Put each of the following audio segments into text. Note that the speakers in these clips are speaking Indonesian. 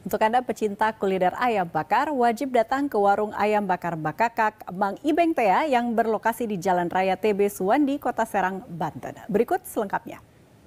Untuk Anda pecinta kuliner ayam bakar, wajib datang ke warung ayam bakar Bakakak Mang Ibeng Tea yang berlokasi di Jalan Raya TB Suwandi, Kota Serang, Banten. Berikut selengkapnya.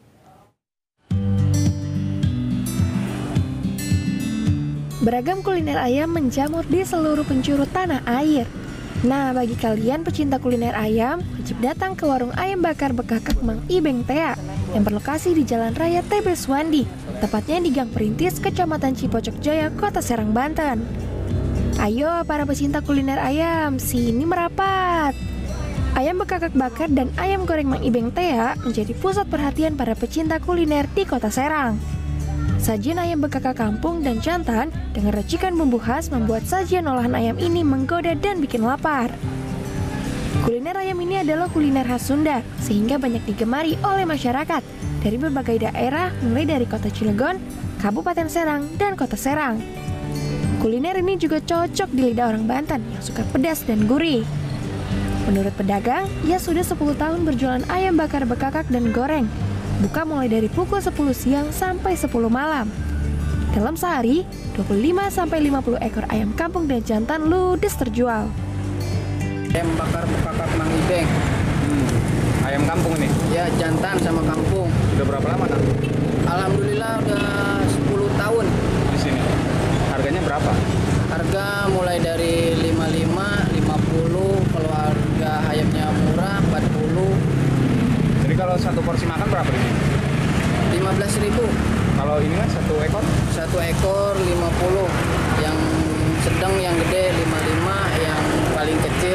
Beragam kuliner ayam menjamur di seluruh penjuru tanah air. Nah, bagi kalian pecinta kuliner ayam, wajib datang ke warung ayam bakar Bakakak Mang Ibeng Tea yang berlokasi di Jalan Raya TB Suwandi, tepatnya di Gang Perintis, Kecamatan Cipocok Jaya, Kota Serang, Banten. Ayo para pecinta kuliner ayam, sini merapat. Ayam Bakakak bakar dan ayam goreng Mang Ibeng Tea menjadi pusat perhatian para pecinta kuliner di Kota Serang. Sajian ayam Bakakak kampung dan jantan dengan racikan bumbu khas membuat sajian olahan ayam ini menggoda dan bikin lapar. Kuliner ayam ini adalah kuliner khas Sunda, sehingga banyak digemari oleh masyarakat dari berbagai daerah, mulai dari Kota Cilegon, Kabupaten Serang, dan Kota Serang. Kuliner ini juga cocok di lidah orang Banten yang suka pedas dan gurih. Menurut pedagang, ia sudah 10 tahun berjualan ayam bakar Bakakak dan goreng. Buka mulai dari pukul 10 siang sampai 10 malam. Dalam sehari, 25-50 ekor ayam kampung dan jantan ludes terjual. Ayam bakar Bakakak Mang Ibeng. Ayam kampung nih? Ya, jantan sama kampung. Udah berapa lama, Kang? Alhamdulillah udah 10 tahun. Di sini. Harganya berapa? Harga mulai dari 55, 50, kalau harga ayamnya murah 40. Jadi kalau satu porsi makan berapa ini? 15.000. Kalau ini kan satu ekor? Satu ekor 50. Yang sedang, yang gede 55, yang paling kecil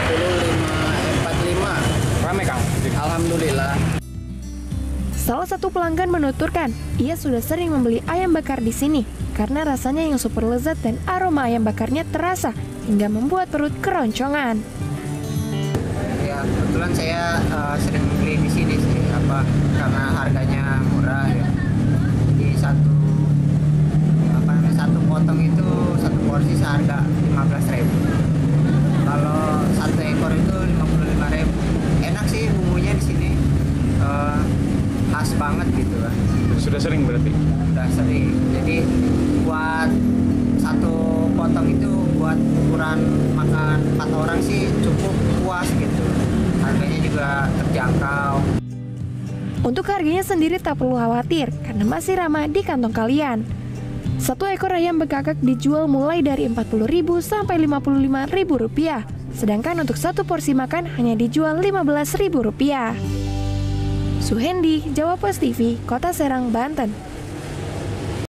45. Rame, Kang? Alhamdulillah. Salah satu pelanggan menuturkan, ia sudah sering membeli ayam bakar di sini karena rasanya yang super lezat dan aroma ayam bakarnya terasa hingga membuat perut keroncongan. Ya, kebetulan saya sering beli di sini sih, karena harganya murah ya. Jadi satu potong itu satu porsi seharga 15.000. Kalau satu ekor itu 55.000. Enak sih bumbunya di sini, khas banget gitu kan. Sudah sering berarti? Sudah sering. Jadi buat satu potong itu buat ukuran makan 4 orang sih cukup puas gitu. Harganya juga terjangkau. Untuk harganya sendiri tak perlu khawatir karena masih ramah di kantong kalian. Satu ekor ayam Bakakak dijual mulai dari Rp40.000 sampai Rp55.000. Sedangkan untuk satu porsi makan hanya dijual Rp15.000. Suhendi, Jawa Post TV, Kota Serang, Banten.